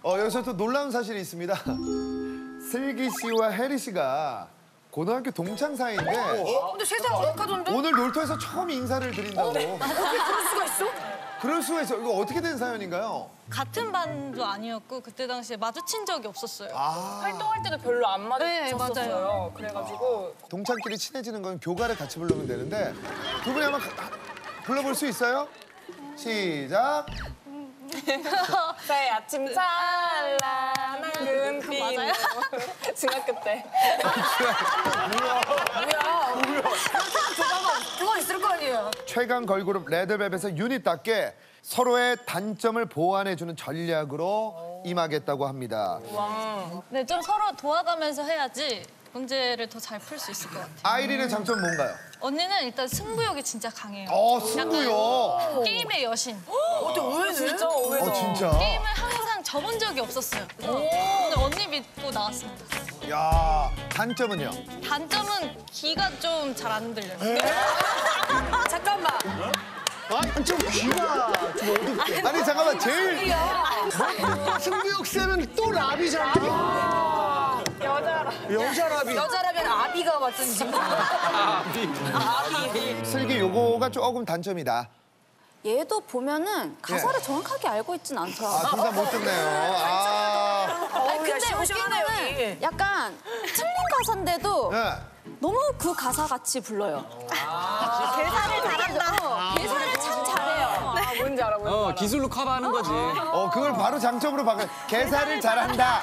여기서 또 놀라운 사실이 있습니다. 슬기 씨와 혜리 씨가 고등학교 동창 사이인데 근데 세상 어떡하던데? 오늘 놀토에서 처음 인사를 드린다고. 어떻게 그럴 수가 있어? 그럴 수가 있어. 이거 어떻게 된 사연인가요? 같은 반도 아니었고 그때 당시에 마주친 적이 없었어요. 활동할 때도 별로 안 네, 맞았었어요. 맞아요. 그래가지고 동창끼리 친해지는 건 교가를 같이 부르면 되는데 두 분이 한번 불러볼 수 있어요? 시작. 새 아침 찬란한 금빛. 맞아요? 중학교 때. 뭐야? 그거 있을 거 아니에요? 최강 걸그룹 레드벨벳의 유닛답게 서로의 단점을 보완해주는 전략으로 임하겠다고 합니다. 네, 좀 서로 도와가면서 해야지 문제를 더 잘 풀 수 있을 것 같아요. 아이린의 장점은 뭔가요? 언니는 일단 승부욕이 진짜 강해요. 승부요. 약간 게임의 여신. 어때 의외네? 진짜 의외다. 진짜? 게임을 항상 접은 적이 없었어요. 그래서 오늘 언니 믿고 나왔습니다. 야, 단점은요? 단점은 귀가 좀 잘 안 들려요. 잠깐만. 좀 귀가 좀 어둡게. 아니 잠깐만 제일 승부욕 세면 또 라비잖아. 여자라비. 여자라면 아비가 맞든지. 아비. 슬기 요거가 조금 단점이다. 얘도 보면은 가사를 정확하게 알고 있진 않더라고요. 둘 다 못 듣네요. 근데 웃기는 여기. 약간 틀린 가사인데도 네. 너무 그 가사 같이 불러요. 계산을 잘한다. 대사를 참 잘해요. 뭔지 알아. 기술로 커버하는 거지. 그걸 바로 장점으로 바꿔. 계산을 잘한다.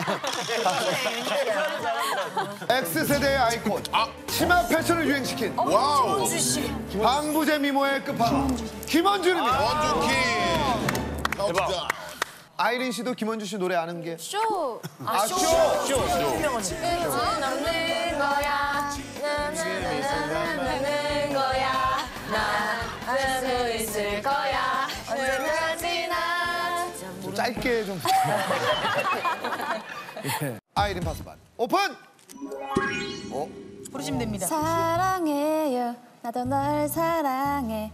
X세대의 아이콘. 치마 패션을 유행시킨 와우. 방부제 미모의 끝판왕 김원준입니다. 원준키. 대박. 아이린 씨도 김원준 씨 노래 아는 게? 쇼. 쇼. 남는 거야. 나는 거야. 나는 수 있을 거야. 언제까지나. 좀 짧게 좀. 예. 아이린 파스반 오픈. 부르시면 됩니다. 사랑해요. 나도 널 사랑해.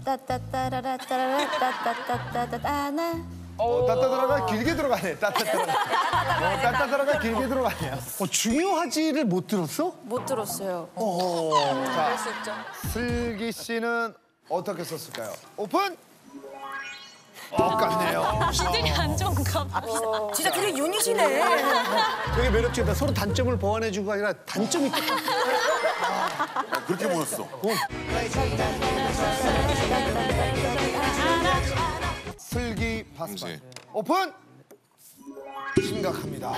따따따라라따라따따따따따따나. 따따따라가 길게 들어가네. 따따따라가 길게 들어가네요. 중요하지를 못 들었어? 못 들었어요. 자, 슬기 씨는 어떻게 썼을까요? 오픈. 똑같네요. 기들이 안 좋은가 봐. 진짜 되게 유닛이네. 되게 매력적이다. 서로 단점을 보완해주고 아니라 단점이 똑같아. 그렇게 보였어. 슬기 파스반 그치. 오픈. 심각합니다.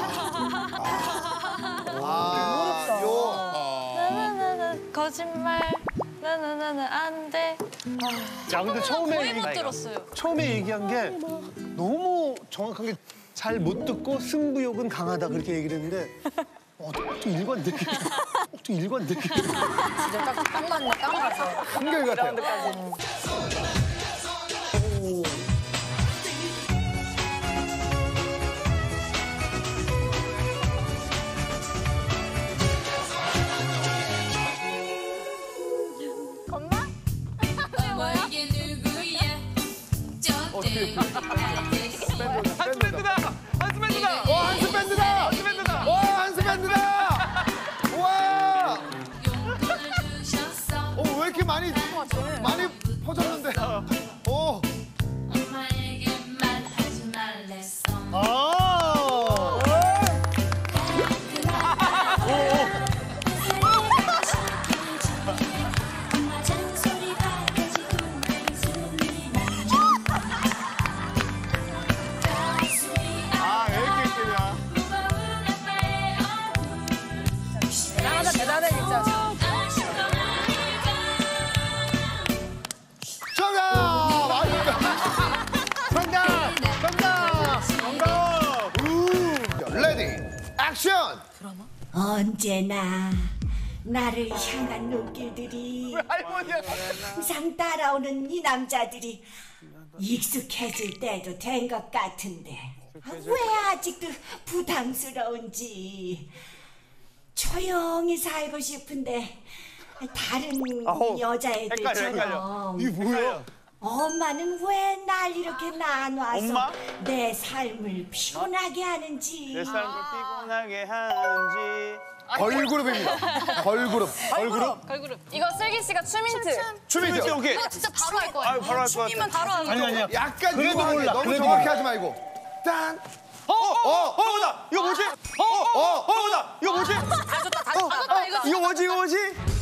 거짓말. 나나나나 안 돼. 야, 근데 거의 못 들었어요. 처음에 얘기한 게 너무 정확하게 잘 못 듣고 승부욕은 강하다 그렇게 얘기를 했는데 또 일관되게 또 일관되게 진짜 딱 맞네. 딱 맞아. 한결같아요. 한스밴드다! 한스밴드다! 우와! 왜 이렇게 많이 퍼졌는데? 오! 대단해 진짜. 레디 액션! 언제나 나를 향한 눈길들이 항상 따라오는 이 남자들이 익숙해질 때도 된 것 같은데 왜 아직도 부담스러운지 조용히 살고 싶은데 다른 여자애들처럼 이게 뭐야? 엄마는 왜 날 이렇게 나눠서 엄마? 내 삶을 피곤하게 하는지. 내 삶을 피곤하게 하는지. 걸그룹입니다. 걸그룹. 걸그룹. 이거 슬기 씨가 춤인트. 춤이죠. 오케이. 이거 진짜 바로 할 거야. 아유, 바로 할 것 같아. 춤이면 바로 하는 아니 아니야. 약간 그래도 유머하게, 몰라, 너무 그래도 정확히 몰라. 하지 말고. 딴. 나 이거 뭐지? 나 이거 뭐지? 다 줬다. 이거 뭐지?